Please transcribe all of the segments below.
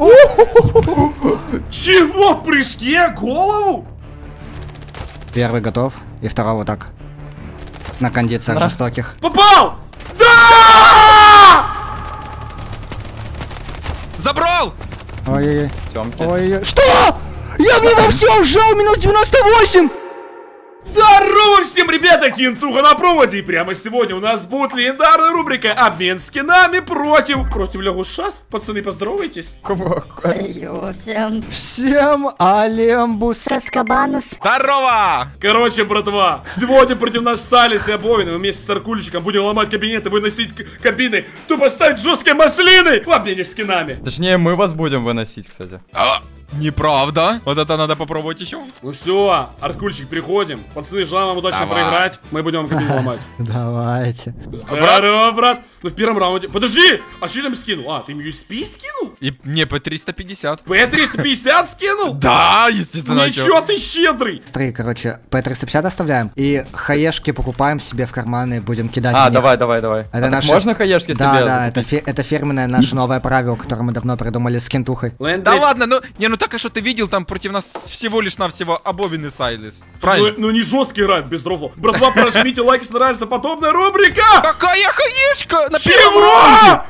Чего в прыжке? Голову? Первый готов. И второго так. На кондициях жестоких. Попал! Да! Забрал! Ой-ой-ой. Тёмки. Ой-ой. Что? Я в него все вжал, минус 98! Здорово всем, ребята, Кинтуха на проводе. И прямо сегодня у нас будет легендарная рубрика «Обмен скинами против лягушат». Пацаны, поздоровайтесь. Йо, Всем алембус. Соскабанус. Здорово! Короче, братва, сегодня против нас Сталис и Обовин. Мы вместе с Аркульчиком будем ломать кабинеты, выносить кабины, тупо ставить жесткие маслины в обмене скинами. Точнее, мы вас будем выносить, кстати. Неправда. Вот это надо попробовать еще. Ну все, Аркульчик, приходим. Пацаны, желаем вам удачно Давай. проиграть. Мы будем кабину ломать. Давайте. Здорово, брат. Ну в первом раунде. Подожди! А что я там скинул? А, ты им USP скинул? И не по 350. P350 скинул? Да, естественно. Ничего ты щедрый! Смотри, короче, P350 оставляем. И хаешки покупаем себе в карманы и будем кидать в них. Давай. Это Так наше... можно хаешки Да, себе да, закупить? это фирменное наше новое правило, которое мы давно придумали с Кентухой. Да ладно, ну так а что ты видел, там против нас всего лишь навсего Обовин и Сайлис. Правильно? Ну не жесткий играет, без рофла. Братва, прожмите лайк, если нравится подобная рубрика! Какая хаешка? На Чего?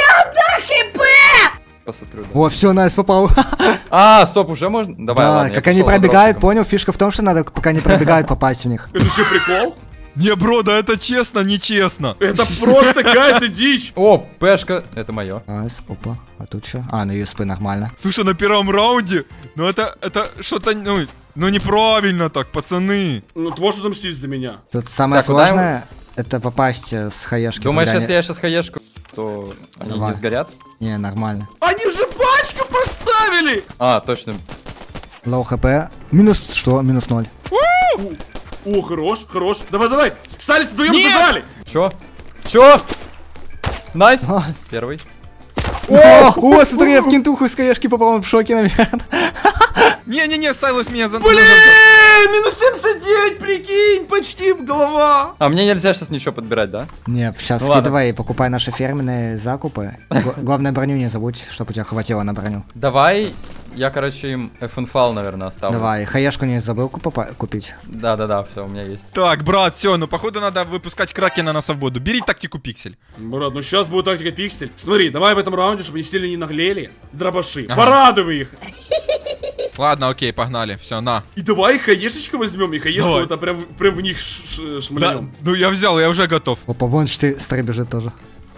Посмотрю, да. О, все, Найс попал. Стоп, уже можно? Давай, Да, ладно. я как они пошел за пробегают, дропчиком. понял? Фишка в том, что надо, пока они пробегают, попасть в них. Это что, прикол? Не, бро, да это честно, нечестно. Это просто какая-то дичь. О, пешка, это мое. Найс, опа, а тут что? А, на USP нормально. Слушай, на первом раунде, ну это что-то, ну неправильно так, пацаны. Ну ты можешь отомстить за меня. Тут самое Так, куда сложное, это попасть с хаешки. Думаешь, когда если я сейчас хаешку, то они Давай. не сгорят? Не, нормально. Они же пачку поставили! Точно. Лоу хп. Минус что? Минус 0. О, хорош. Давай. Стались вдвоем Нет! зажали. Чё? Найс. Первый. О, смотри, я в Кентуху с хаешки попал, он в шоке, наверное. Не-не-не, Сайлос меня за... Блин, минус 79, прикинь, почти голова. А мне нельзя сейчас ничего подбирать, да? Не, сейчас Ну ладно. скидывай и покупай наши фирменные закупы. Главное, броню не забудь, чтобы у тебя хватило на броню. Давай, я, короче, им FNFAL, наверное, оставлю. Давай, хаешку не забыл купить. Да, все, у меня есть. Так, брат, все, ну походу надо выпускать Кракена на свободу. Бери тактику Пиксель. Брат, ну сейчас будет тактика Пиксель. Смотри, давай в этом раунде, чтобы они сильно не наглели, дробаши. Порадуй их. Ладно, окей, погнали, все, на. И давай хаешечку возьмем, и хаешку Давай. это прям в них шмальнем. Ну я взял, я уже готов. Опа, вон старый бежит тоже.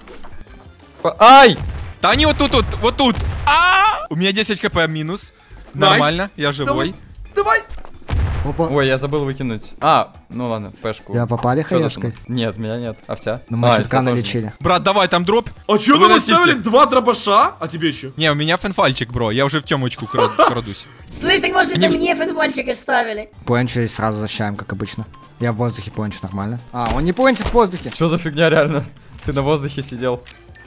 Ай! Да они вот тут. У меня 10 хп минус. Найс. Нормально, я живой. Давай. Опа. Ой, я забыл выкинуть. Ну ладно, пешку. Тебя попали Что тут? хаешкой? Нет, меня нет. А вся? Ну мы чутка вся тоже. налечили. Брат, давай, там дроп. А чё вы Выноси оставили всех. 2 дробаша? А тебе что? Не, у меня фенфальчик, бро. Я уже в темочку крадусь. Слышь, так может это мне футбольчик оставили? Пончо и сразу защищаем, как обычно. Я в воздухе пончо, нормально. А, он не пончит в воздухе. Что за фигня, реально? Ты на воздухе сидел.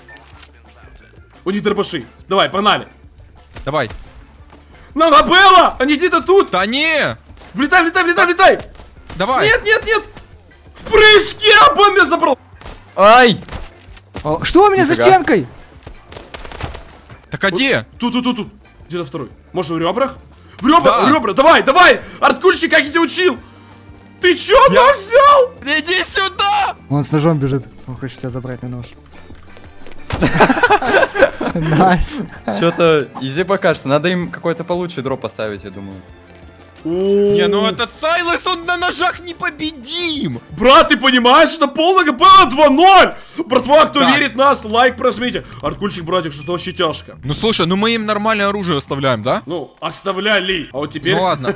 У них дробаши. Давай, погнали. Давай. Надо было! Они где-то тут! Да не! Влетай! Давай. Нет! В прыжке обон меня забрал! Ай! О, что у меня за Нифига. стенкой? Так а где? Тут. Где-то второй. Может в ребрах? В Да. ребра! Давай! Арткульчик, как я тебя учил! Ты чё, нож взял? Иди сюда! Он с ножом бежит. Он хочет тебя забрать на нож. Найс. Что-то изи пока что. Надо им какой-то получше дроп поставить, я думаю. Не, ну этот Сайлос, он на ножах непобедим! Брат, ты понимаешь, что полное ГП 2-0! Братва, кто Да. верит в нас, лайк прожмите. Арткульчик, братик, что-то вообще тяжко. Ну слушай, ну мы им нормальное оружие оставляем, да? Ну, оставляли. А вот теперь... Ну ладно.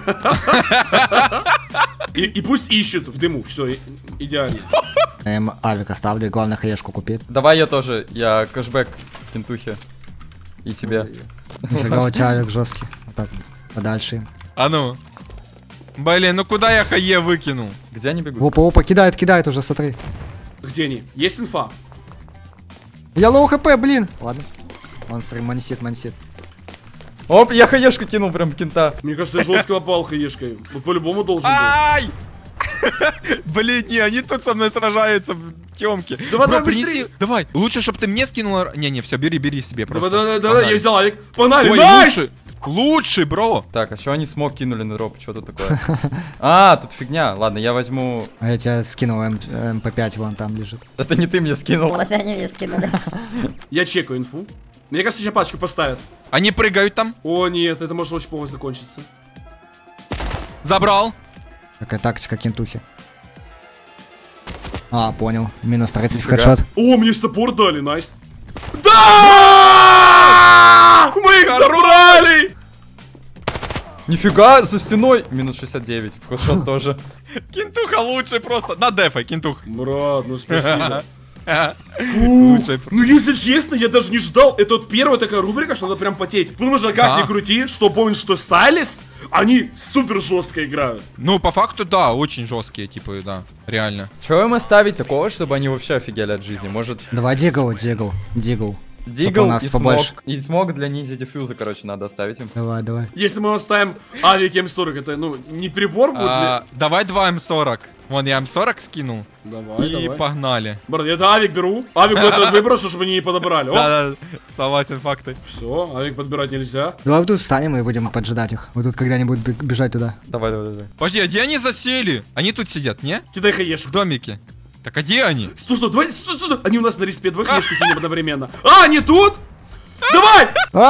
И пусть ищут в дыму. Все, идеально. Я им авик оставлю, и главное хаешку купит. Давай я тоже. Я кэшбэк Кентухе. И тебе. Нифига у тебя авик жесткий. Вот так, подальше им. А ну. Блин, ну куда я хае выкинул? Где они бегут? Опа, кидает уже, смотри. Где они? Есть инфа? Я лоу хп, блин. Ладно. Он стрим мансит. Оп, я хаешку кинул прям в кента. Мне кажется, я жестко попал хаешкой. Вот по-любому должен был. Ай! Блин, не, они тут со мной сражаются. Тёмки. Давай, Бро, давай, принеси. быстрее. Давай. Лучше, чтобы ты мне скинула. Не, все, бери себе просто. Давай, я взял авик. Погнали, Ой, найс! лучше, бро. Так, а что они смог кинули на дроп? Что тут такое? А, тут фигня. Ладно, я возьму... А я тебя скинул, МП5 вон там лежит. Это не ты мне скинул. Вот они мне скинули. Я чекаю инфу. Мне кажется, сейчас пачку поставят. Они прыгают там. О, нет, это может очень плохо закончиться. Забрал. Такая тактика кентухи. А, понял. Минус 30 в Нифига. хедшот. О, мне саппорт дали, найс. Да! Мы их забрали! Нифига, за стеной. Минус 69. В хедшот тоже. Кентуха лучше просто. На дефа, Кентух. Брат, ну спасибо. Лучше. Ну, если честно, я даже не ждал. Это вот первая такая рубрика, что надо прям потеть. Потому что, как Да. ни крути, что помнишь, что Сайлис, они супер жестко играют. Ну, по факту, да, очень жесткие, типа, да, реально. Чего им оставить такого, чтобы они вообще офигели от жизни? Может, Давай дигл. Дигл у нас и побольше. смог. И смог для ниндзя дефьюза, короче, надо оставить им. Давай. Если мы оставим авик М40, это, ну, не прибор будет ли? Давай 2 М40. Вон, я М40 скинул. Давай, И давай. погнали. Брат, я авик беру. Авик будет выброшу, чтобы они не подобрали. О, Да, согласен, факты. все, авик подбирать нельзя. Давай вот тут встанем и будем поджидать их. Вот тут когда-нибудь бежать туда. Давай. Подожди, а где они засели? Они тут сидят, не? Кидай хаешку. В домике. Так, а где они? Стой, давай, стой. Они у нас на респе, два хаешки кинем одновременно. А, они тут? Давай!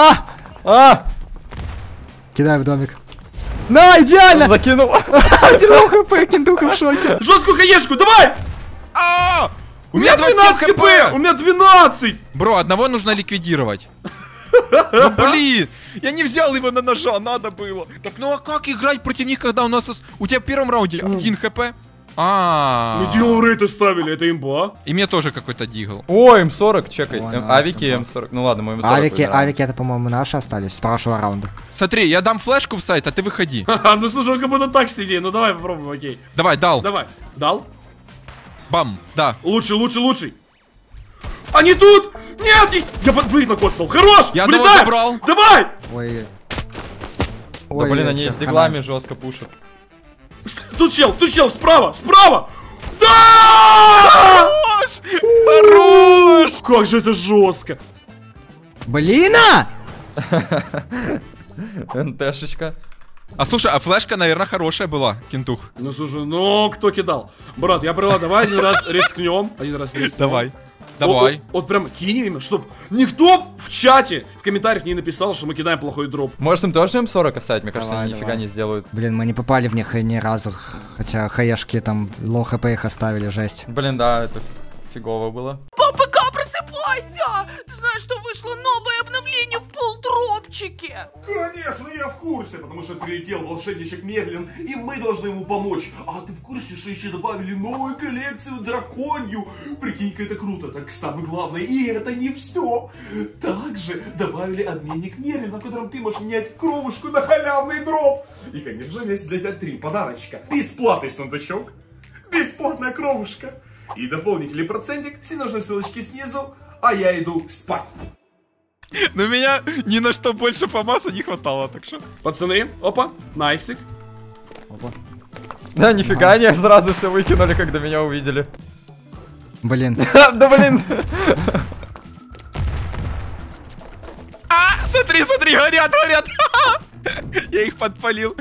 Кидай в домик. На, идеально! Закинул. 1 хп, кентуха в шоке. Жесткую хаешку, давай! У У меня 12 хп! У меня 12! Бро, одного нужно ликвидировать. Ну блин, я не взял его на ножа, надо было. Так, ну а как играть против них, когда у нас... У тебя в первом раунде 1 хп? Мы дигл рейты ставили, это имба. И мне тоже какой-то дигл. О, М40, чекай. Ой, nice, Авики М40. Ну ладно, мы М40 выбираем. Авики это, по-моему, наши остались с прошлого раунда. Смотри, я дам флешку в сайт, а ты выходи. Ха-ха, ну слушай, он как будто так сидит. Ну давай попробуем, окей. Давай, дал. Давай. Дал? Бам, да. Лучший. Они тут! Нет! Я под двоих накоцал. Хорош! Я одного Влетай! забрал. Давай! Ой. Да блин, они чё, с диглами жестко пушат. Тут чел, справа! Да! Хорош! Как же это жестко! Блин! НТшечка. А слушай, а флешка, наверное, хорошая была, Кентух. Ну слушай, ну кто кидал? Брат, я предлагаю, давай один раз рискнем. Давай. Вот прям кинем им, чтоб никто в чате, в комментариях не написал, что мы кидаем плохой дроп. Может им тоже М40 оставить? Мне кажется, Давай, они нифига давай. не сделают. Блин, мы не попали в них ни разу. Хотя хаешки там лоу хп их оставили, жесть. Блин, да, это фигово было. ППК, просыпайся! Ты знаешь, что вышло новое обновление в пулдропчике? Конечно, я в курсе, потому что прилетел волшебничек Мерлин, и мы должны ему помочь. А ты в курсе, что еще добавили новую коллекцию драконью? Прикинь-ка, это круто. Так самое главное, и это не все. Также добавили обменник Мерлина, в котором ты можешь менять кровушку на халявный дроп. И, конечно же, есть для тебя 3 подарочка. Бесплатный сундучок, бесплатная кровушка и дополнительный процентик. Все нужны ссылочки снизу, а я иду спать. Но меня ни на что больше фамаса не хватало, так что... Пацаны, опа, найсик. Да, нифига, они сразу все выкинули, когда меня увидели. Блин. Да блин. Смотри, горят! Я их подпалил.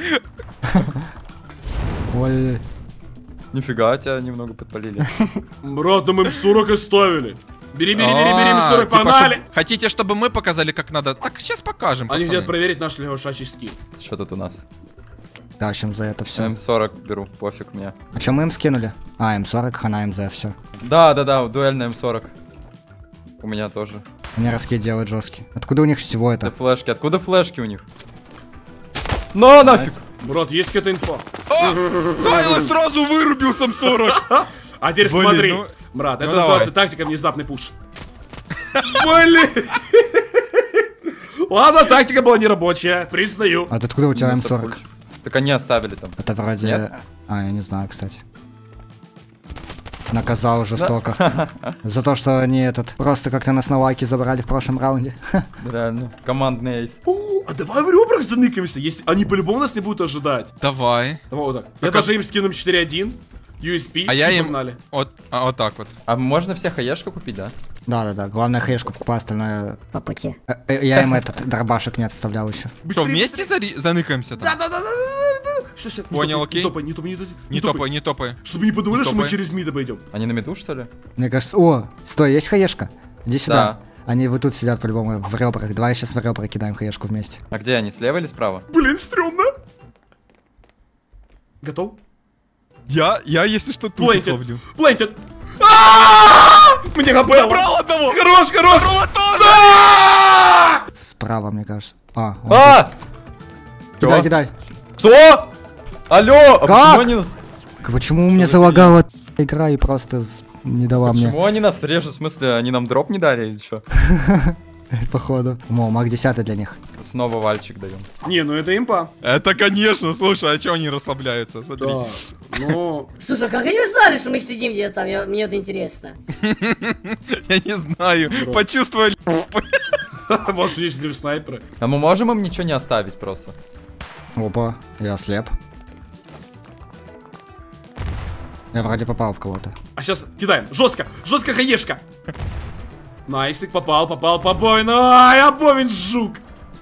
Ой. Нифига, тебя немного подпалили. Брат, ну мы М40 оставили. Бери, М40, Типа, погнали. хотите, чтобы мы показали, как надо? Так, сейчас покажем, Они пацаны. хотят проверить наш лягушачий скин. Что тут у нас? Тащим за это все. М40 беру, пофиг мне. А что мы им скинули? А, М40, хана МЗ, все. Да, дуэльная М40. У меня тоже. Они раски делают жесткие. Откуда у них всего Это это? флешки. Откуда флешки у них? Но нафиг! Брат, есть какая-то инфа? Сайлос сразу вырубил М40. А теперь Блин, смотри. ну- Брат, ну это давай. называется тактика внезапный пуш. Блин. Ладно, тактика была нерабочая, признаю. А откуда у тебя М40? Так они оставили там. Это вроде... Нет? А, я не знаю, кстати. Наказал жестоко. За то, что они просто как-то нас на лайки забрали в прошлом раунде. Реально. Командный эйс. А давай в ребрах заныкаемся, если они по-любому нас не будут ожидать. Давай. Давай вот так. Я даже им скину 4-1. USP, А я и им погнали. вот так вот. А можно все хаешку купить, да? Да. Главное хаешку покупай, остальное... По пути. Я им этот дробашек не отставлял еще. Что, вместе заныкаемся там? Да. Все. Понял, окей. Не топай. Не топай. Чтобы не подумали, Не что мы топай. через мид обойдем. Они на меду, что ли? Мне кажется... О, стой, есть хаешка? Иди сюда. Да. Они вот тут сидят по-любому в ребрах. Давай сейчас в ребра кидаем хаешку вместе. А где они, слева или справа? Блин, стрёмно. Готов? Я, если что, тут их Плентит. ловлю. Плентит. Мне хп. Забрал одного! Хорош. Второго тоже! Справа, мне кажется. Он А! тут. Чё? Кидай. Что? Алло! А Как? почему они нас... Почему у меня залагала игра и просто не дала мне? Почему они нас режут? В смысле, они нам дроп не дали или что? Походу. Маг 10 для них. Снова вальчик даем. Не, ну это импа. Это, конечно, слушай, а чё они расслабляются? Смотри. Да. Ну, Слушай, а как они узнали, что мы сидим где-то там? Мне это интересно. Я не знаю. Почувствовали. может, есть для снайпера. А мы можем им ничего не оставить просто? Опа, я слеп. Я вроде попал в кого-то. А сейчас кидаем. Жестко хаешка. Найсик, попал, побой. Я помню, жук.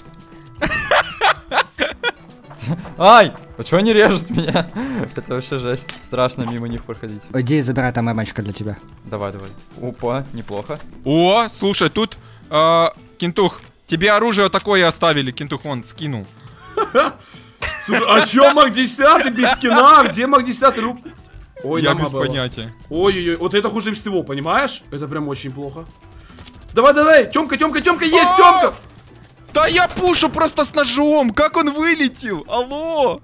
Ай! А чё они режут меня? Это вообще жесть. Страшно мимо них проходить. Иди, забирай там эмочка для тебя. Давай. Опа, неплохо. О, слушай, тут, Кентух, тебе оружие такое оставили, Кентух, вон, скинул. Слушай, а чё маг 10 без скина? Где маг 10 рук? Ой, Я нама без была. понятия. Ой-ой-ой, вот это хуже всего, понимаешь? Это прям очень плохо. Давай, Тёмка, есть Тёмка! Да я пушу просто с ножом, как он вылетел, алло.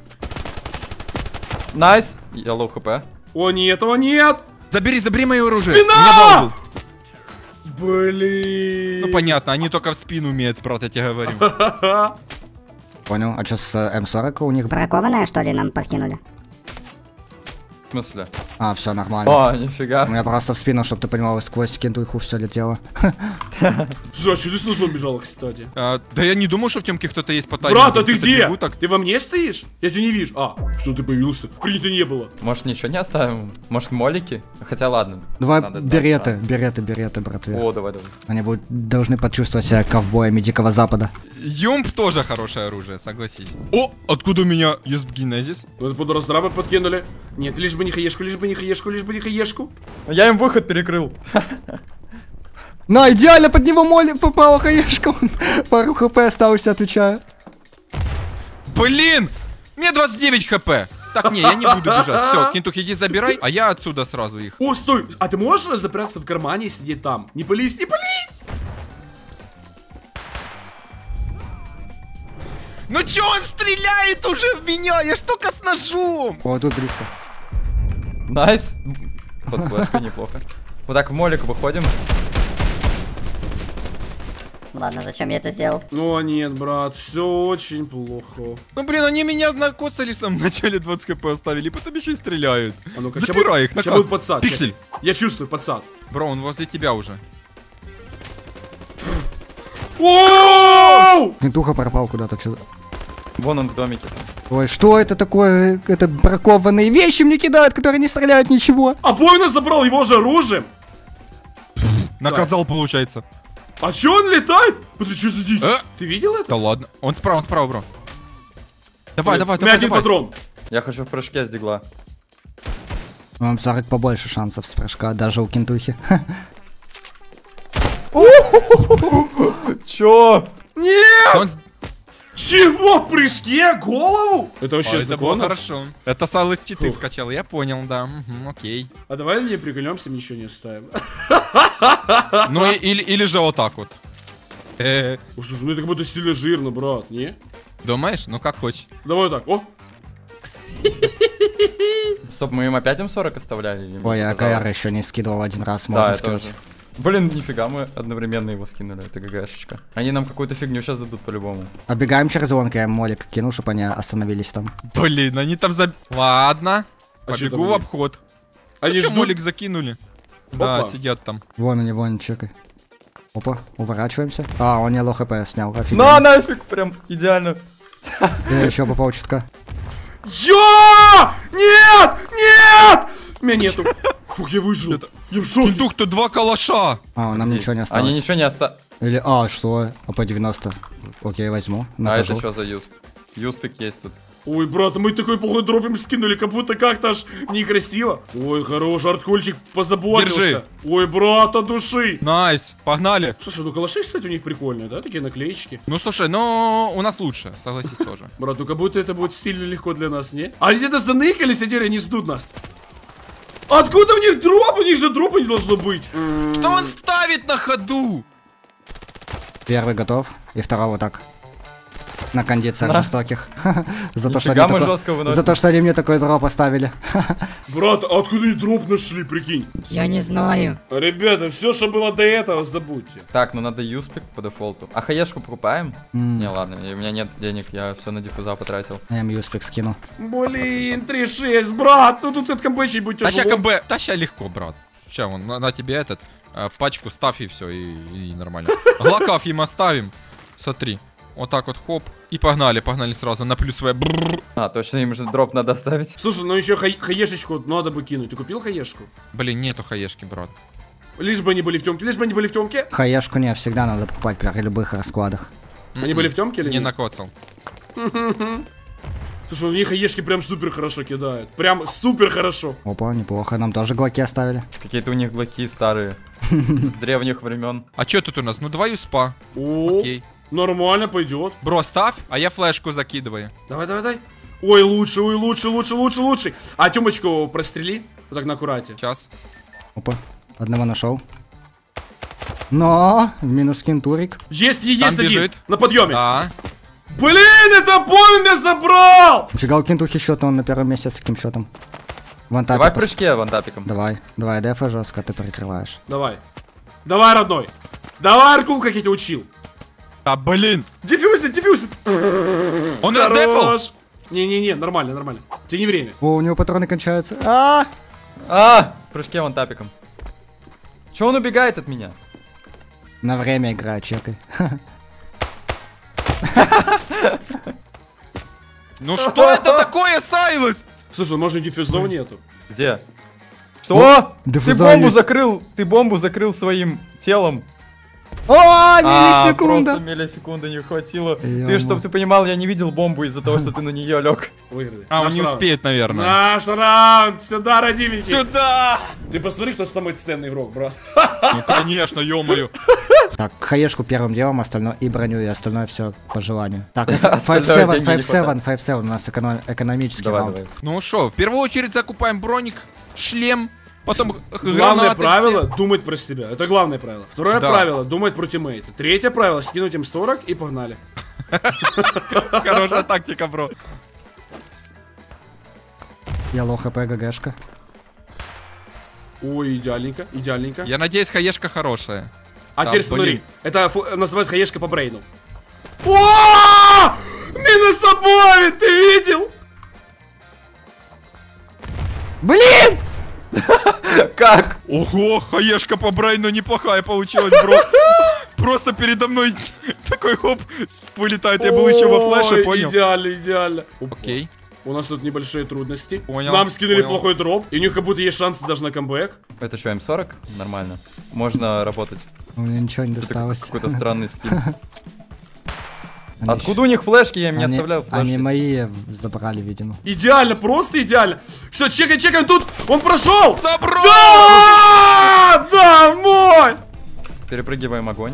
Найс! Я лоу хп. О нет! Забери мое оружие. Спина! У меня вал был. Блин. Ну понятно, они только в спину умеют, брат, я тебе говорю. Понял. А что с М40 у них? Бракованное, что ли, нам подкинули? В смысле? А, все нормально. О, нифига. У меня просто в спину, чтобы ты понимал, сквозь кентуху все летело. Слушай, а что ты с ножом бежал, кстати? Да я не думал, что в Темке кто-то есть по таймингу. Брат, а ты Что-то где? бегу так. Ты во мне стоишь? Я тебя не вижу. А, что ты появился? Принято не было. Может ничего не оставим? Может молики? Хотя ладно. Давай Надо береты, дать береты, братве. О, давай. Они должны почувствовать себя ковбоями Дикого Запада. Юмп тоже хорошее оружие, согласись. О, откуда у меня есть генезис? Вот под раздрабы подкинули. Нет, лишь бы не хаешку. Я им выход перекрыл. На, идеально под него моли попала хаешка. Пару хп осталось, отвечаю. Блин! Мне 29 хп. Так, не, я не буду бежать. Все, Кентух, иди забирай, а я отсюда сразу их. О, стой! А ты можешь запрятаться в кармане и сидеть там? Не пались! Ну чё он стреляет уже в меня? Я ж только с ножом. О, тут близко. Найс. Под флешкой неплохо. Вот так в молик выходим. Ладно, зачем я это сделал? Ну нет, брат, все очень плохо. Ну блин, они меня накоцали в самом начале 20 хп оставили, потом еще и стреляют. А ну-ка, Запирай их, сейчас наказ. будет подсад. Пиксель. Я чувствую подсад. Бро, он возле тебя уже. Оу! Кентуха пропал куда-то. Вон он в домике. Ой, что это такое? Это бракованные вещи мне кидают, которые не стреляют ничего. А Бойна забрал его же оружием. Наказал, получается. А чё он летает? Подожди, что за дичь? Э? Ты видел это? Да ладно. Он справа, бро. Давай. У меня один патрон. Я хочу в прыжке с дигла. Вам 40 побольше шансов с прыжка, даже у Кентухи. Чё? Нет! Он... Чего в прыжке? Голову? Это вообще Ой, это было законно? хорошо. Это Сал из читы Фух. скачал, я понял, да. Угу, окей. А давай мне прикольнемся, ничего не оставим. Ну или же вот так вот. Ой, слушай, ну это как будто сильно жирно, брат, не? Думаешь? Ну как хочешь. Давай так, о. Стоп, мы им опять М40 оставляли? Или Ой, я показалось? КР еще не скидывал один раз, Да, можно я сказать. тоже. Блин, нифига, мы одновременно его скинули, это ГГшечка. Они нам какую-то фигню сейчас дадут по-любому. Отбегаем через лонг, я им молик кину, чтобы они остановились там. Блин, они там за... Ладно. А чё Побегу там в они? обход. Они Чё ждут. молик закинули? Да, Опа. сидят там. Вон они, вон, чекай. Опа, уворачиваемся. А, он не лоу хп снял, На офигенно. нафиг, прям идеально. Я еще попал чутка. Я! Нет! Нет! Меня нету. Фух, я выжил. Я в шоке. Тук, тут 2 калаша. Нам ничего не осталось. Они ничего не осталось. Или, что? АП-90. Окей, возьму. А Накажу. это что за юсп? Юспик есть тут. Ой, брат, мы такой плохой дропим скинули, как будто как-то аж некрасиво. Ой, хорош, арткольчик позаботился. Держи. Ой, брат, от души. Найс, погнали. Слушай, ну калаши, кстати, у них прикольные, да, такие наклеечки. Ну слушай, но у нас лучше, согласись тоже. Брат, ну как будто это будет сильно легко для нас, не? А где-то заныкались, а теперь они ждут нас. Откуда у них дроп? У них же дропа не должно быть. Что он ставит на ходу? Первый готов, и второго так. На кондициях жестоких. За то, что Нифига они мы такой- жестко выносим. За то, что они мне такой дроп оставили. Брат, а откуда и дроп нашли, прикинь? Я не знаю. Ребята, все, что было до этого, забудьте. Так, ну надо юспик по дефолту. А хаешку покупаем? Не, ладно, у меня нет денег, я все на диффуза потратил. Я им юспик скину. Блин, 3-6, брат, ну тут от комбэчей будет Таща тяжело. КБ, таща легко, брат. Сейчас, вон, на тебе этот, пачку ставь и все, и нормально. Глокав им оставим. Смотри. Вот так вот, хоп. И погнали сразу на плюсовое. А, точно, им же дроп надо ставить. Слушай, ну еще хаешечку надо бы кинуть. Ты купил хаешку? Блин, нету хаешки, брат. Лишь бы они были в темке, лишь бы они были в темке. Хаешку не, всегда надо покупать при любых раскладах. Они были в темке или Не нет? накоцал. Слушай, у них хаешки прям супер хорошо кидают. Прям супер хорошо. Опа, неплохо, нам тоже глоки оставили. Какие-то у них глоки старые. С древних времен. А что тут у нас? Ну, 2 юспа. О, Окей. нормально пойдет. Бро, ставь, а я флешку закидываю. Давай, давай, давай. Ой, лучше, ой, лучше, лучше, лучше, лучше. А Тёмочку прострели. Вот так на аккурате. Сейчас. Опа, одного нашел. Но, минус кентурик. Есть Там один. бежит. На подъеме. Да. Блин, это Бон меня забрал! Фига у кентухи счет, он на первом месте с каким счетом? Вантапик. Давай в прыжке вантапиком. Давай, дефа жестко, ты прикрываешь. Давай. Давай, родной. Давай, Аркул, как я тебя учил. А, блин. Дефьюзер, дефьюзер. Он раздефал? Хорош. Не-не-не, нормально, нормально. Тебе не время. О, у него патроны кончаются. А, в прыжке вантапиком. Че он убегает от меня? На время играю, чекай. Ну что это такое, Сайлос? Слушай, может дефьюзов нету? Где? Что? Ты диффуза бомбу есть. закрыл, ты бомбу закрыл своим телом. О, миллисекунда! Просто миллисекунды не хватило. Ё-моё. Ты, чтоб ты понимал, я не видел бомбу из-за того, что ты на нее лег. Выиграли. А, он Наш не раунд. успеет, наверное. Наш раунд. Сюда, родименький. Сюда! Ты посмотри, кто самый ценный игрок, брат. Ну, конечно, ё-моё. Так, хаешку первым делом, остальное и броню, и остальное все по желанию. Так, Остальное 5-7, деньги не 5-7, у нас экономический Давай, раунд. давай. Ну что, в первую очередь закупаем броник, шлем, потом Главное гранаты правило все. думать про себя. Это главное правило. Второе Да. правило думать про тиммейта. Третье правило скинуть им 40 и погнали. Хорошая тактика, бро. Я лоу хп, ГГшка. Ой, идеальненько, идеальненько. Я надеюсь, хаешка хорошая. А Да, теперь смотри, блин. это называется хаешка по брейну. О! Минус обоим, ты видел? Блин! Как? Ого, хаешка по брайну неплохая получилась, бро. Просто передо мной такой хоп, вылетает. Я был еще во флеше, Ой, понял? идеально, идеально. Окей. У нас тут небольшие трудности. Понял, Нам скинули понял. плохой дроп, и у них как будто есть шансы даже на камбэк. Это что, М40? Нормально. Можно работать. У меня ничего не Это досталось. какой-то странный скин. Они Откуда у них флешки? Я им не Они- оставлял Они флешки. мои забрали, видимо. Идеально, просто идеально. Все, чекай, чекай, тут он прошел. Забрал! Да! Домой! Перепрыгиваем огонь.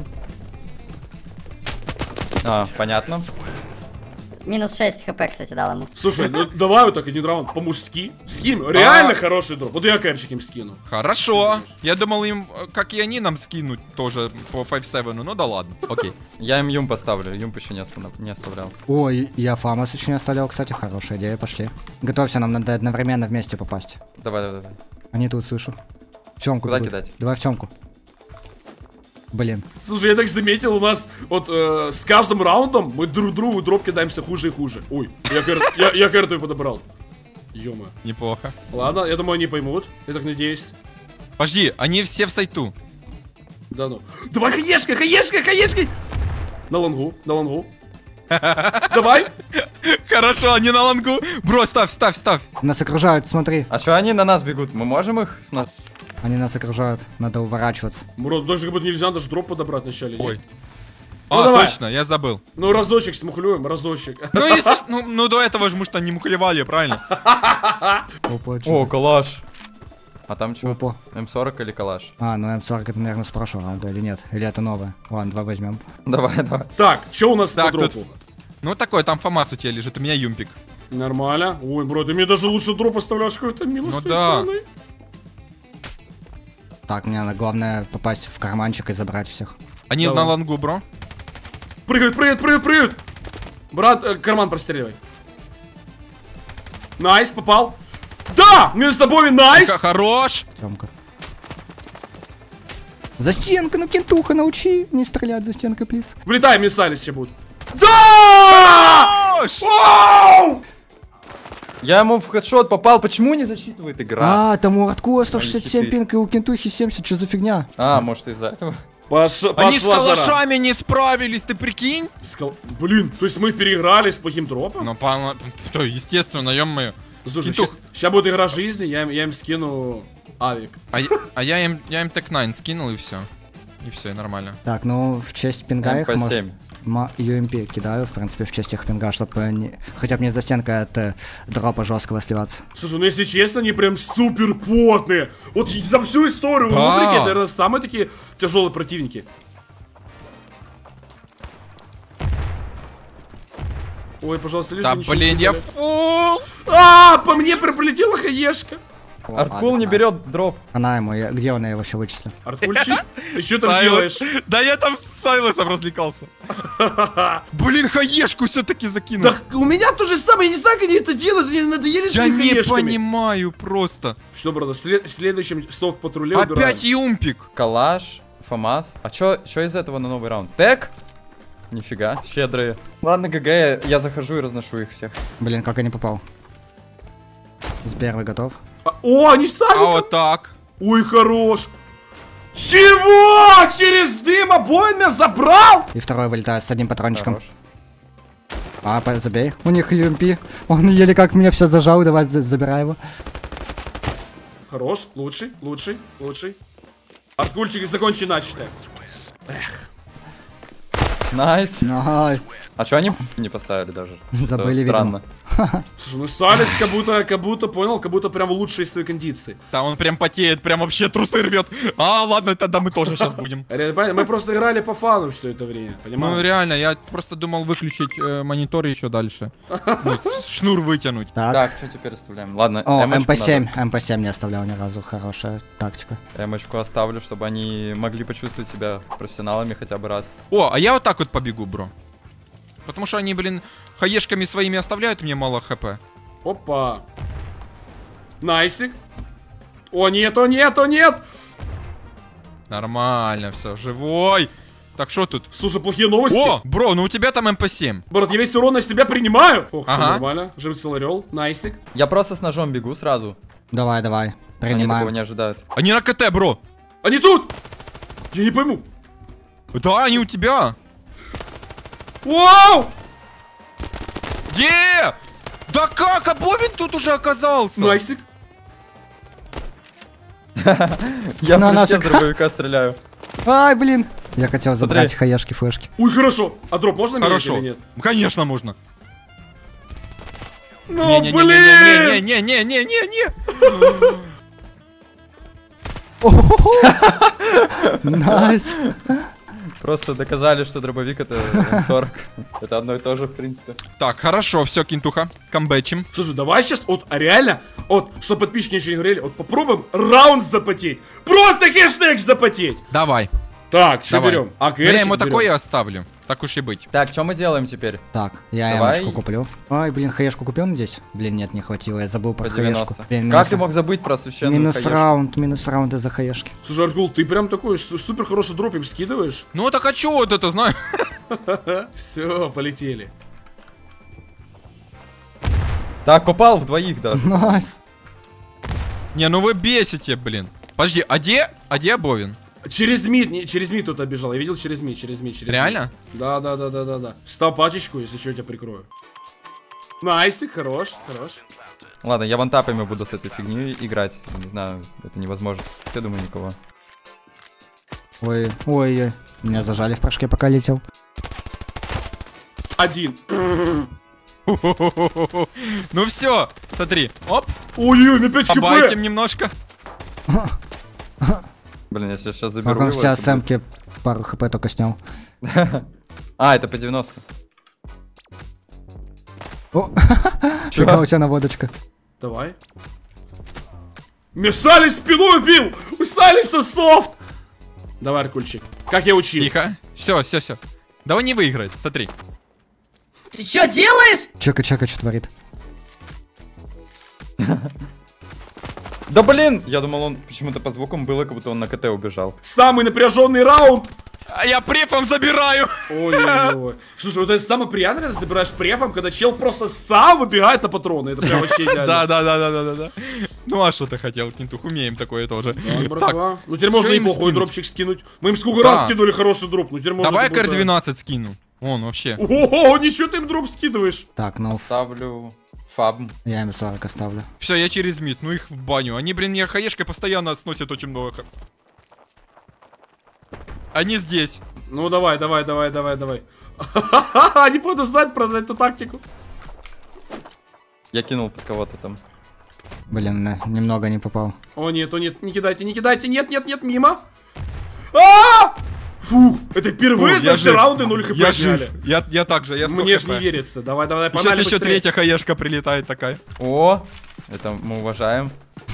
А, понятно. Минус 6 хп, кстати, дал ему. Слушай, ну давай вот так один раунд по-мужски. Скинь, реально хороший дроп. Вот я кэрчик им скину. Хорошо. Я думал им, как и они, нам скинуть тоже по 5-7, ну да ладно. Окей. Я им юм поставлю, юмп еще не оставлял. Ой, я фамос еще не оставлял, кстати, хорошая идея, пошли. Готовься, нам надо одновременно вместе попасть. Давай, давай, давай. Они тут, слышу. В темку Куда бегут. кидать? Давай в темку. Блин. Слушай, я так заметил, у нас вот с каждым раундом мы друг другу дроп кидаем все хуже и хуже. Ой, я карту подобрал. Ё-моё. Неплохо. Ладно, я думаю, они поймут. Я так надеюсь. Подожди, они все в сайту. Да ну. Давай хаешкой, хаешкой, хаешкой! На лонгу, на лонгу. Давай. Хорошо, они на лонгу. Бро, ставь. Нас окружают, смотри. А что они на нас бегут? Мы можем их Они нас окружают. Надо уворачиваться. Мурат, даже как будто нельзя даже дроп подобрать вначале. Ой. Ну, А, давай. точно, я забыл. Ну, разочек смухлюем, разочек. Ну, если ну до этого же мы что, не мухлевали, правильно? Опа, О, чё калаш. А там за- что? Опа. М40 или калаш? А, ну М40 это, наверное, с прошлого раунда или нет? Или это новое? Ладно, два возьмем. Давай. Так, что у нас по Так, тут... дропу? Ну, такой, там ФАМАС у тебя лежит, у меня юмпик. Нормально. Ой, бро, ты мне даже лучше дроп оставляешь какой-то минус Ну с той да. стороны. Так, мне надо главное попасть в карманчик и забрать всех. Они Давай. на лонгу, бро. Прыгают. Брат, карман простреливай. Найс, попал. Да! Мы с тобой, найс! Хорош! Тёмка. За стенкой, ну кентуха, научи не стрелять за стенкой, плиз. Влетаем, миссали все будут. Да! Хорош! Вау! Я ему в хедшот попал, почему не зачитывает игра? А, там у Артку 167 4. пинг и у кентухи 70, что за фигня? А, может из-за этого? Они с Пошла жара. калашами не справились, ты прикинь? Блин, то есть мы переиграли с плохим дропом? Ну, что, естественно, ё-моё. Слушай, Петух. сейчас будет игра жизни, я им скину авик. А я им Тек-9 скинул, и все. И все, и нормально. Так, ну в честь пинга их может... МП7. UMP кидаю, в принципе, в честь их пинга, чтобы хотя бы не за стенкой от дропа жесткого сливаться. Слушай, ну если честно, они прям супер потные. Вот за всю историю Да. рубрики, это, наверное, самые такие тяжелые противники. Ой, пожалуйста, лишь Да, бы ничего блин, не я дали. фул! А, по мне пролетела хаешка. Арткул не берет дроп. Она ему, где он, я его еще вычислил? Арткульчик, ты что там Сайлос. делаешь? Да я там с Сайлосом развлекался. Блин, хаешку все-таки закинул. Да у меня то же самое, я не знаю, как они это делают, они надоели Я своими не хаешками. понимаю просто. Все, брат, в следующем софт-патруле убираем. Опять юмпик. Калаш, ФАМАС. А чё из этого на новый раунд? Тек? Нифига, щедрые. Ладно, ГГ, я захожу и разношу их всех. Блин, как я не попал. С первый готов. О, они А сами. вот так. Ой, хорош. Чего? Через дым обоим меня забрал? И второй вылетает с одним патрончиком. Хорош. Забей. У них UMP. Он еле как меня все зажал, давай забирай его. Хорош, лучший. Арткульчик, закончи начатое. Найс. Найс. А чё они не поставили даже? Забыли, Что странно. Слушай, ну Салис как будто понял, как будто прям в лучшей своей кондиции. Да, он прям потеет, прям вообще трусы рвет. А, ладно, тогда мы тоже сейчас будем. Реально, мы просто играли по фану все это время, Ну понимаешь? реально, я просто думал выключить монитор еще дальше. Ну, шнур вытянуть. Так. Так, что теперь оставляем? Ладно, О, эмочку МП7. МП7 не оставлял ни разу. Хорошая тактика. надо. Эмочку оставлю, чтобы они могли почувствовать себя профессионалами хотя бы раз. О, а я вот так вот побегу, бро. Потому что они, блин, хаешками своими оставляют мне мало хп. Опа. Найсик. О, нет. Нормально, все, живой. Так, что тут? Слушай, плохие новости. О, бро, ну у тебя там МП7. Брат, я весь урон на себя принимаю. Ох, Ага. нормально. Живцел орел. Найсик. Я просто с ножом бегу сразу. Давай. Они такого Принимаем. не ожидают. Они на КТ, бро. Они тут! Я не пойму. Да, они у тебя. Вау! Где? Да как? А Бовин тут уже оказался. Найсик. Я На в прыжке с нафиг. дробовика стреляю. Ай, блин. Я хотел забрать Смотри. хаешки, флешки. Ой, хорошо. А дроп можно менять Хорошо. или нет? Конечно, можно. Ну, блин! Не-не-не-не-не-не-не-не-не. Найс. Просто доказали, что дробовик это М40. Это одно и то же, в принципе. Так, хорошо, все, Кинтуха. Камбэчим. Слушай, давай сейчас, реально, что подписчики еще не говорили, попробуем раунд запотеть. Просто хэштег запотеть. Давай. Так, что Давай. берем? Ну, я ему такое оставлю. Так уж и быть. Так, что мы делаем теперь? Так, я Давай. эмочку куплю. Ой, блин, хаешку купил здесь? Блин, нет, не хватило, я забыл про По хаешку. 90. Блин, Как ты мог забыть про священную минус хаешку? раунд из-за хаешки. Слушай, Аркул, ты прям такой супер хороший дроп им скидываешь. Ну так а чё вот это, знаю? Все, полетели. Так, попал в двоих даже. Найс. Не, ну вы бесите, блин. Подожди, а где Бовин? Через мид кто-то бежал. Я видел через мид. Реально? Да. Став пачечку, если что, я тебя прикрою. Найсик, хорош. Ладно, я вантапами буду с этой фигней играть. Не знаю, это невозможно. Я думаю, никого. Ой. Меня зажали в прыжке, пока летел. Один. Ну все, смотри. Оп, Ой, мне 5 побайтим хп. немножко. Блин, я сейчас заберу Как он его, все это сэмки пару хп только снял. будет- А, это по 90. О, какая у тебя наводочка. Давай. Мне Салис спиной убил! У Салиса софт! Давай, Аркульчик. Как я учил. Тихо. Все. Давай не выиграть, смотри. Ты что делаешь? Чека что творит. Да блин! Я думал, он почему-то по звукам было, как будто он на КТ убежал. Самый напряженный раунд. А я префом забираю. Ой. Слушай, вот это самое приятное, когда ты забираешь префом, когда чел просто сам выбегает на патроны. Это прям вообще идеально. Да. Ну а что ты хотел, Кинтух? Умеем такое тоже. Так, братва. Ну теперь можно что им неплохой скинуть? дропчик скинуть. Мы им сколько Да. раз скинули хороший дроп. Ну теперь можно... Давай какой-то- КР-12 скину. Он вообще. Ого, ничего ты им дроп скидываешь. Так, ну Ставлю фаб. я им 40 оставлю. Все, я через мид, ну их в баню. Они, блин, мне хаешкой постоянно сносят очень много. Они здесь. Ну давай. Они будут знать про эту тактику. Я кинул под кого-то там. Блин, немного не попал. О нет, не кидайте, нет, мимо. А! Фух, это впервые за все раунды 0 хп Я сняли. жив. Я так же, я 100 Мне ж хп. не верится. Давай, Сейчас погнали еще быстрее. третья хаешка прилетает такая. О! Это мы уважаем.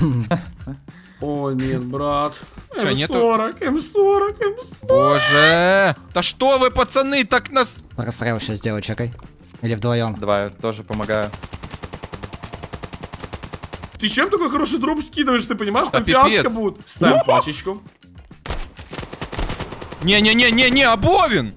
О нет, брат. Чё, нету? М40. Боже. Да что вы, пацаны, так нас... Расстрел сейчас сделаю, чекай. Или вдвоем. Давай, тоже помогаю. Ты чем такой хороший дроп скидываешь, ты понимаешь? Да Там фиаско пипец. будет. Ставим пачечку. Не, Абовин!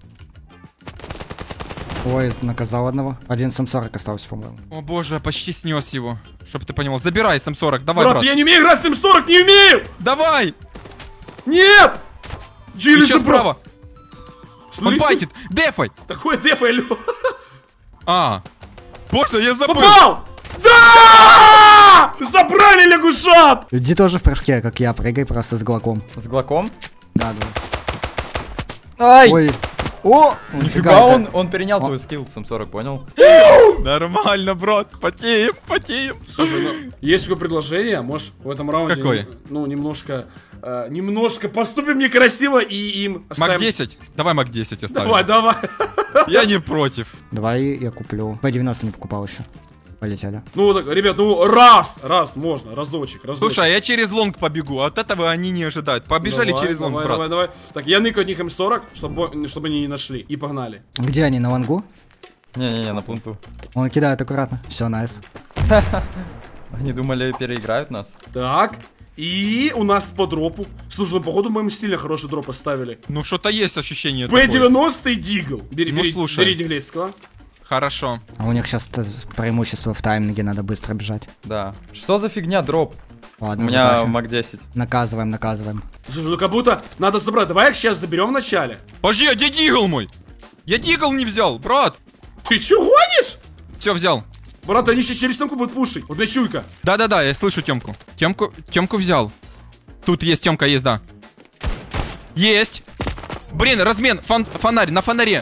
Ой, наказал одного. Один М40 остался, по-моему. О боже, я почти снес его. Чтоб ты понимал. Забирай М40, давай, Брат, брат. я не умею играть с М40, не умею! Давай! Нет! Джили Еще справа. Он Смотри, байтит. Дефай. такое дефай, А. Боже, я забыл. попал! Да! Забрали лягушат! Иди тоже в прыжке, как я, прыгай просто с глоком. С глоком? Да. Ай! Ой. О! Нифига, это- он перенял твой скилл с М40, понял? Нормально, брат. Потеем. Слушай, ну, есть такое предложение, можешь в этом раунде... Какое? Ну, немножко поступим некрасиво и им оставим... Мак 10. Давай Мак 10 оставим. Давай. Я не против. Давай я куплю. P90 не покупал еще. Полетели. Ну, так, ребят, ну, раз можно, разочек. Слушай, а я через лонг побегу. От этого они не ожидают. Побежали Давай, через лонг, брат. Давай. Так, я ныкаю от них М40, чтобы они не нашли. И погнали. Где они, на вангу? Не-не-не, на пленту. Он кидает аккуратно. Все, найс. Они думали, переиграют нас. Так, и у нас по дропу. Слушай, ну, походу, мы им сильно хороший дроп оставили. Ну, что-то есть ощущение такое. P90 и Дигл. Ну, слушай. Бери Диглейского. Хорошо. А у них сейчас преимущество в тайминге, надо быстро бежать. Да. Что за фигня дроп? У Ладно, меня затащим. Мак 10. Наказываем. Слушай, ну как будто надо забрать. Давай их сейчас заберем в начале. Подожди, а где Дигл мой? Я Дигл не взял, брат. Ты чё гонишь? Все, взял. Брат, они сейчас через Тёмку будут пушить. Вот мне чуйка. Да, я слышу Тёмку. Тёмку взял. Тут есть Тёмка, есть, да. Есть. Блин, размен, фонарь, на фонаре.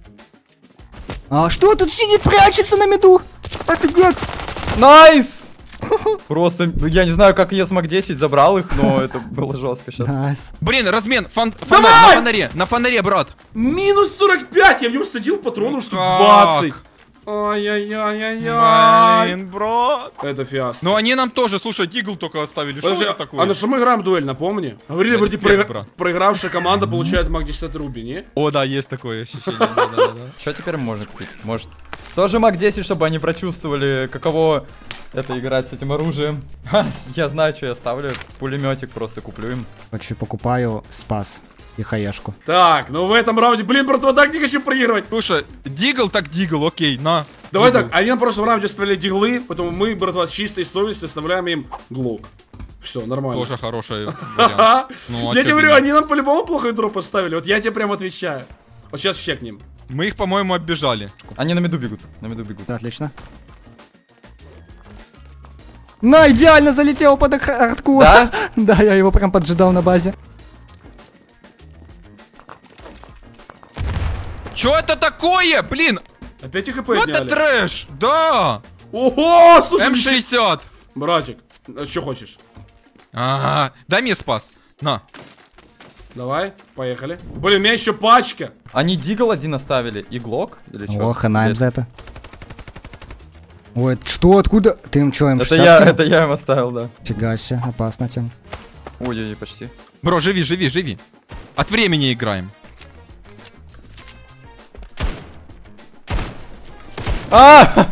А что тут сидит, прячется на меду? Офигеть. Найс! Просто, я не знаю, как я с Мак 10 забрал их, но это было жестко сейчас. Найс. Блин, размен, фонарь, Давай! на фонаре, брат. Минус 45. Я в него садил патронов штук Как? 20. Ай-яй-яй-яй-яй. Блин, брат. Это фиаско. Ну они нам тоже, слушай, Дигл только оставили. Что Подожди, это а такое? на что мы играем дуэль, напомни? Говорили, Это вроде респект, брат. проигравшая команда получает Мак 10 руби, не? О, да, есть такое ощущение. Да. Что теперь можно купить? Может, тоже Мак 10, чтобы они прочувствовали, каково это играть с этим оружием. Ха, я знаю, что я ставлю. Пулеметик просто куплю им. Очень покупаю спас и хаешку. Так, ну в этом раунде, блин, братва, так не хочу проигрывать. Слушай, Дигл так Дигл, окей, на. Давай Дигл. так, они на прошлом раунде оставляли диглы, поэтому мы, братва, с чистой совестью оставляем им глок. Все, нормально. Тоже хороший вариант. Ну, а Я чё тебе говорю, нет? они нам по-любому плохой дроп поставили. Вот я тебе прям отвечаю. Вот сейчас чекнем. Мы их, по-моему, оббежали. Они на миду бегут, на миду бегут. Отлично. На, идеально залетел под артку. Да? Да, я его прям поджидал на базе. Чё это такое? Блин, Опять их ХП ну это отняли. трэш. Да. Ого, слушай, М60. братик, что хочешь? Ага, дай мне спас. На. Давай, поехали. Блин, у меня еще пачка. Они дигл один оставили и глок или что? О, ханаем за это. Ой, что, откуда? Ты им что, им Это я им оставил, да. Фига себе, опасно тем. Ой-ой-ой, почти. Бро, живи. От времени играем. А!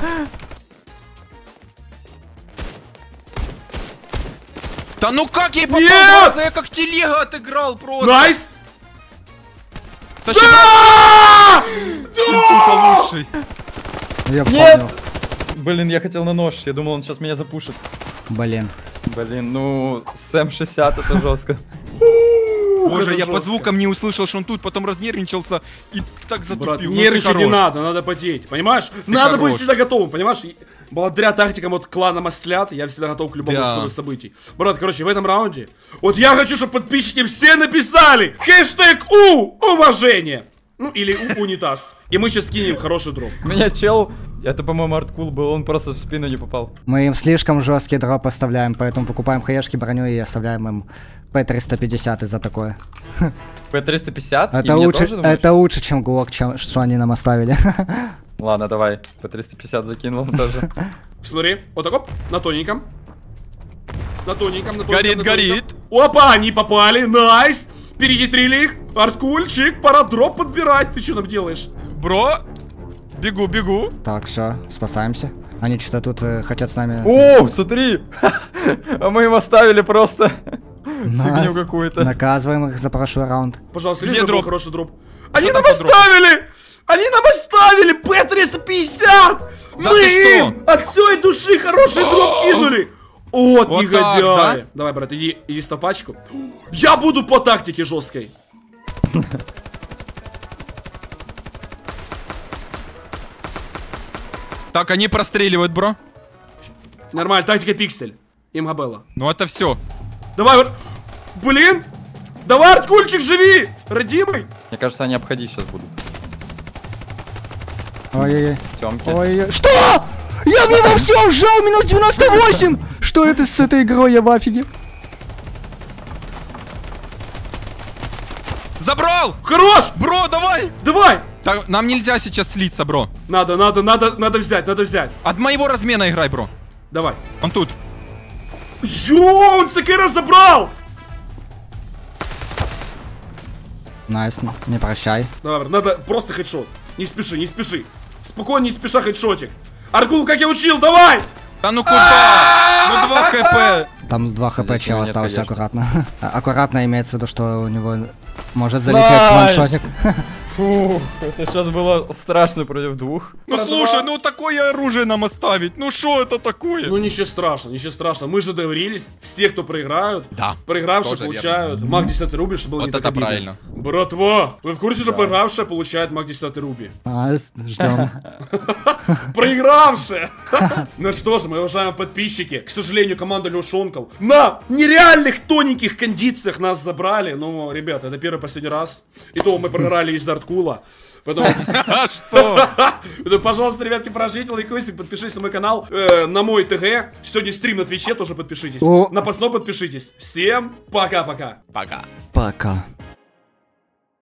Да ну как я попал? Нет! База, я как телега отыграл просто. Найс! Тащи на- Кентуха лучший. Я Нет! понял. Блин, я хотел на нож, я думал, он сейчас меня запушит. Блин. Блин, ну, с М60 это жестко. Боже, Это я по жестко. звукам не услышал, что он тут, потом разнервничался и так Брат, затупил. Ну, ты нервничать не хорош. надо потеть, понимаешь? Надо быть хорош. всегда готовым, понимаешь? И благодаря тактикам вот клана Маслят я всегда готов к любому Да. исходу событий. Брат, короче, в этом раунде вот я хочу, чтобы подписчики все написали хэштег уважение. Ну, или унитаз. И мы сейчас скинем хороший дроп. У меня чел, это, по-моему, арткул был, он просто в спину не попал. Мы им слишком жесткий дроп оставляем, поэтому покупаем хаешки, броню и оставляем им П-350 за такое. П-350? Это лучше, чем глок, что они нам оставили. Ладно, давай, П-350 закинул тоже. Смотри, вот так оп, на тоненьком. На тоненьком, на тоненьком. Горит, на тоненьком. горит. Опа, они попали, найс. Перехитрили их. Арткульчик, пора дроп подбирать. Ты что там делаешь? Бро, бегу. Так, все, спасаемся. Они что-то тут хотят с нами... О, смотри! А мы им оставили просто Нас. фигню какую-то. Наказываем их за прошлый раунд. Пожалуйста, Где лишь бы был дроп? хороший дроп. Они Что нам там по дропу? оставили! Они нам оставили П-350! Да Мы ты что? им от всей души хороший дроп кинули! Вот Вот негодяи! так, да? Давай, брат, иди в пачку. Я буду по тактике жесткой. Так, они простреливают, бро. Нормально, тактика пиксель. Им габелла. Ну это все. Давай, вот. Блин! Давай, Арткульчик, живи! Родимый! Мне кажется, они обходить сейчас будут. Ой-ой-ой. Тёмки. Ой-ой. Что? Я в него все вжал, минус 98! Что это с этой игрой, я в афиге? Забрал! Хорош! Бро, давай! Давай! Так, нам нельзя сейчас слиться, бро. Надо взять, надо взять. От моего размена играй, бро. Давай. Он тут. Йоу, он Сакера забрал! Найс, не прощай. Давай, брат, надо просто хедшот. Не спеши. Спокойно, не спеша хедшотик. Аргул, как я учил, давай! Да ну куда? Ну 2 хп. Там 2 хп Нет, чела нет, осталось, конечно. аккуратно. Аккуратно имеется в виду, что у него может залететь Найс! ваншотик. Фух, это сейчас было страшно против двух. Ну слушай, ну такое оружие нам оставить. Ну что это такое? Ну ничего страшного. Мы же договорились, все, кто проиграют, Да, проигравшие тоже получают маг 10 руби, чтобы было Вот не так это обидно. правильно. Братва, вы в курсе, что проигравшая получает маг 10 руби? Найс, ждем. Проигравшая! Ну что же, мои уважаемые подписчики, к сожалению, команда Лешонков на нереальных тоненьких кондициях нас забрали. Ну, ребята, это первый последний раз. И то мы проиграли из Арткула. Поэтому, А что? поэтому, пожалуйста, ребятки, прожмите лайкосик, подпишитесь на мой канал, на мой ТГ. Сегодня стрим на Твиче, тоже подпишитесь. О. На постно подпишитесь. Всем пока-пока. Пока. Пока.